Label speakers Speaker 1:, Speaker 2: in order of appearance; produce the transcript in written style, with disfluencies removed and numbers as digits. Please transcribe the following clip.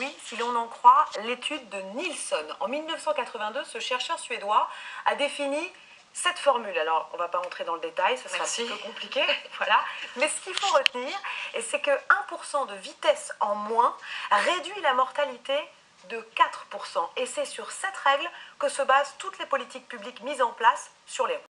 Speaker 1: Oui, si l'on en croit l'étude de Nilsson. En 1982, ce chercheur suédois a défini cette formule. Alors, on ne va pas entrer dans le détail, ça sera un petit peu compliqué. Voilà. Mais ce qu'il faut retenir, c'est que 1% de vitesse en moins réduit la mortalité de 4%. Et c'est sur cette règle que se basent toutes les politiques publiques mises en place sur les routes.